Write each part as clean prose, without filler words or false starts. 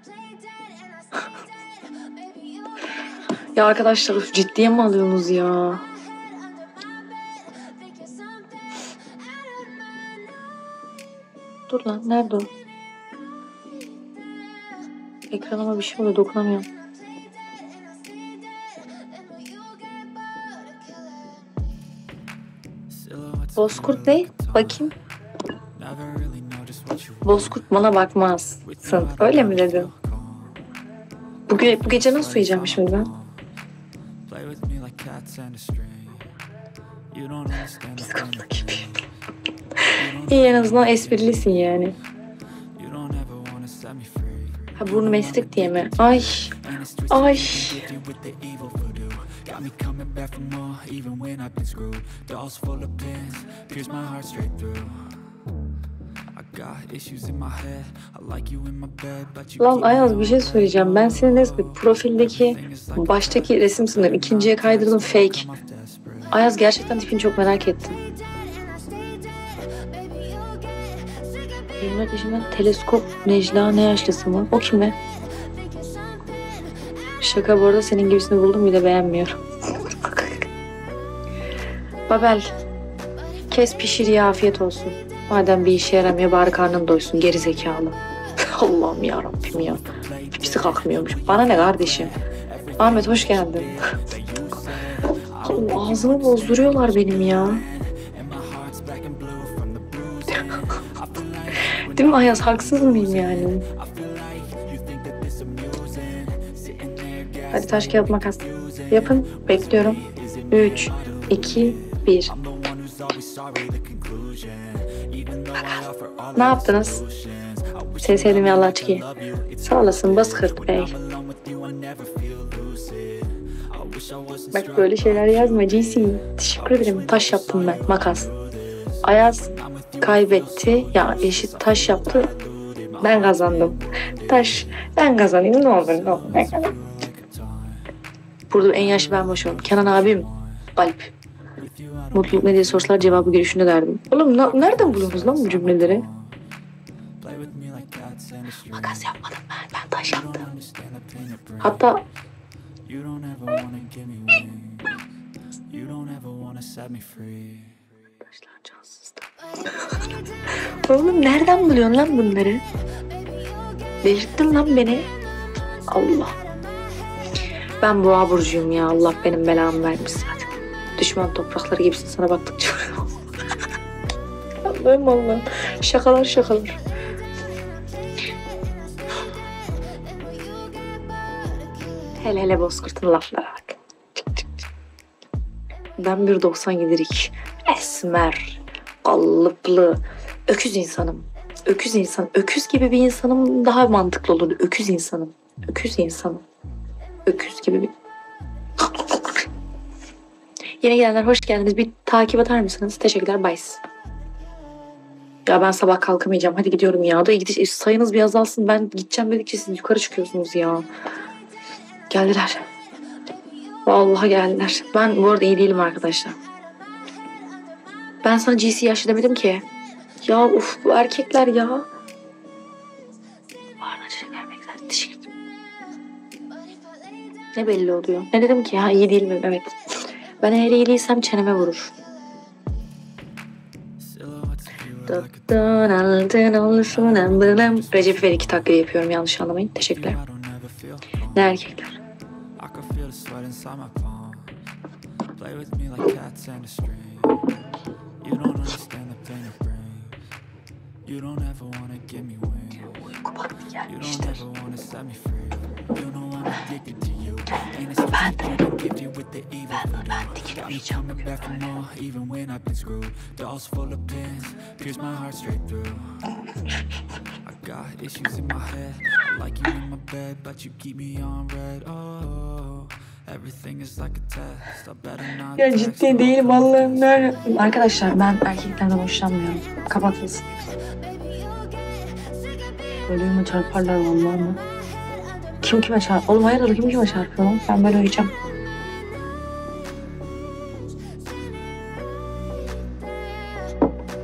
Ya arkadaşlar ciddiye mi alıyorsunuz ya? Dur lan nerede o? Ekranıma bir şey oluyor, dokunamıyorum. Bozkurt ne? Bakayım. Bozkurt bana bakmazsın. Öyle mi dedin? Bu gece nasıl uyuyacağım şimdi ben? Psikopat gibi. İyi, en azından esprilisin yani. Ha, burnu meslek diye mi? Ay. Ay. Lan Ayaz, bir şey söyleyeceğim. Ben senin profildeki baştaki resim sanırım. İkinciye kaydırdım, fake. Ayaz, gerçekten tipini çok merak ettim. 24 yaşında teleskop Necla ne yaşlısı mı? O kime? Şaka bu arada, senin gibisini buldum bile beğenmiyorum. Babel, kes pişir ya, afiyet olsun. Madem bir işe yaramıyor bari karnın doysun, geri zekalı. Allah'ım yarabbim ya. Hepsi kalkmıyormuş. Bana ne kardeşim? Ahmet hoş geldin. Ağzımı bozduruyorlar benim ya. Değil mi Ayaz? Haksız mıyım yani? Hadi taş kağıt makas. Yapın. Bekliyorum. 3, 2, 1. Ne yaptınız? Seni sevdim ya, Allah çıkıyor. Sağ olasın Bozkurt Bey. Bak böyle şeyler yazma GC. Teşekkür ederim. Taş yaptım ben. Makas. Ayaz kaybetti. Ya eşit taş yaptı. Ben kazandım. Taş. Ben kazanayım. Ne olur ne olur. Ben kazanayım. Burada en yaşlı ben başıyorum. Kenan abim. Alp. Mutluluk ne diye sorsalar cevabı görüşünde derdim. Oğlum nereden buluyorsunuz lan bu cümleleri? Makas yapmadım ben. Ben taş yaptım. Hatta taşlar cansız. Oğlum nereden buluyorsun lan bunları? Delirttin lan beni. Allah. Ben boğa burcuyum ya. Allah benim belamı vermiş zaten. Düşman toprakları gibisin, sana baktıkça. Allah'ım Allah'ım. Şakalar şakalar. Hele hele Bozkurt'un laflara bak. Ben 1.97'lik, esmer, kalıplı, öküz insanım. Öküz insan. Öküz gibi bir insanım daha mantıklı olurdu. Öküz insanım. Öküz insanım. Öküz gibi bir... Yeni gelenler hoş geldiniz. Bir takip atar mısınız? Teşekkürler. Bye. Ya ben sabah kalkamayacağım. Hadi gidiyorum ya. Da sayınız bir azalsın. Ben gideceğim dedikçe siz yukarı çıkıyorsunuz ya. Geldiler. Vallahi geldiler. Ben bu arada iyi değilim arkadaşlar. Ben sana GC yaşlı demedim ki. Ya uf, bu erkekler ya. Bağırına çiçek vermekler. Teşekkür ederim. Ne belli oluyor? Ne dedim ki? Ha, iyi değil mi? Evet. Ben eğer iyi değilsem çeneme vurur. Recep İvedik 2 taklidi yapıyorum, yanlış anlamayın. Teşekkürler. Ne erkekler? Uyku vakti gelmiştir. Ben dikilmeyeceğim bugün böyle. Ya ciddi değilim Allah'ım. Arkadaşlar ben erkeklerden hoşlanmıyorum. Kapatılsın. Ölüğüme çarparlar vallahi mı? Kim kime çarpıyor? Oğlum hayırdır, kim kime çarpıyor? Ben böyle uyuyacağım.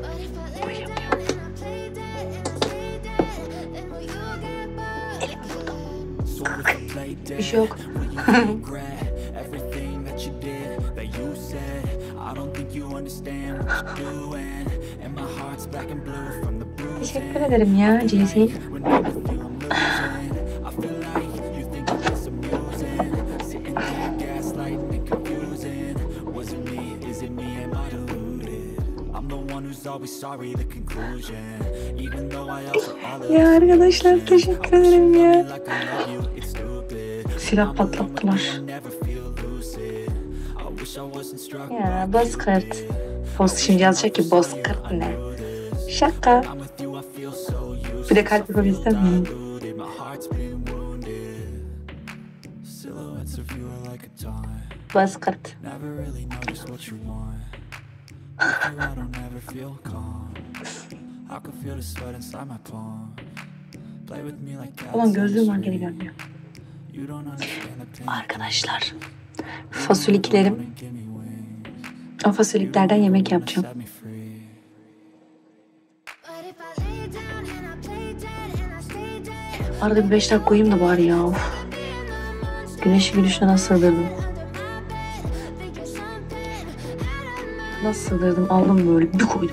Uyuyamıyorum. Elimi burada Bir şey yok. Teşekkür ederim ya Jesse. Ya arkadaşlar teşekkür ederim ya. Silah patlattılar. Ya Bozkurt. Boz şimdi yazacak ki Bozkurt ne? Şaka. Bir de kalp yapabilsem mi? Bozkurt. Ulan gözlüğüm var geri gelmiyor. Arkadaşlar fasulyekilerim. O fasulyelerden yemek yapacağım. Arada bir 5 dakika uyuyayım da bari ya. Of. Güneşi gülüşüne nasıl sığdırdım? Nasıl sığdırdım? Aldım böyle bir koydum.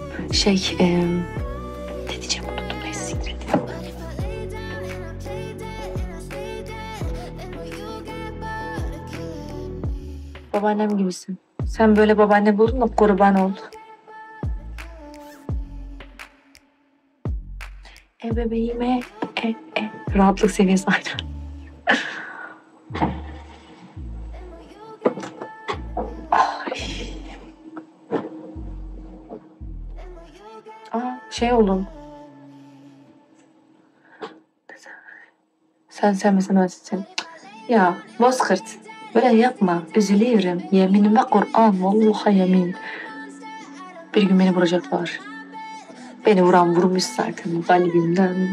Ne diyeceğim unuttum. Neyse siktir et. Babaannem gibisin. Sen böyle babaanne buldun da kurban oldu. Bebeğime rahatlık seviyesi aynı. Şey oldum. Sen sevmesen ölsün. Ya Bozkurt böyle yapma. Üzülüyorum. Yeminime Kur'an. Vallahi yemin. Bir gün beni vuracaklar. Beni vuran vurmuş zaten kalbimden.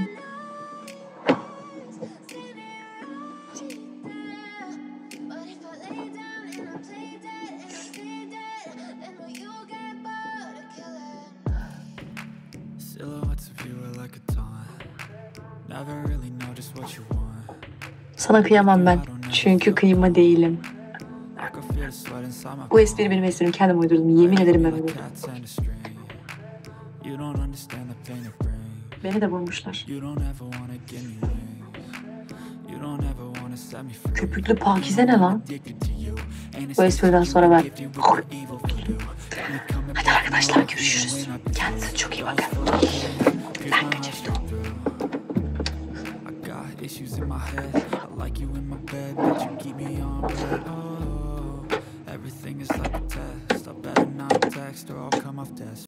Sana kıyamam ben. Çünkü kıyma değilim. Bu espri benim esprim. Kendim uydurdum. Yemin ederim ben uydurdum. Beni de vurmuşlar. Köpüklü Pakize ne lan? Bu espriden sonra ben... Hadi arkadaşlar görüşürüz. Kendinize çok iyi bakın. Ben kaçırdım. Issues in my head, I like you in my bed, but you keep me on red. Oh, everything is like a test. I better not text or I'll come off desk.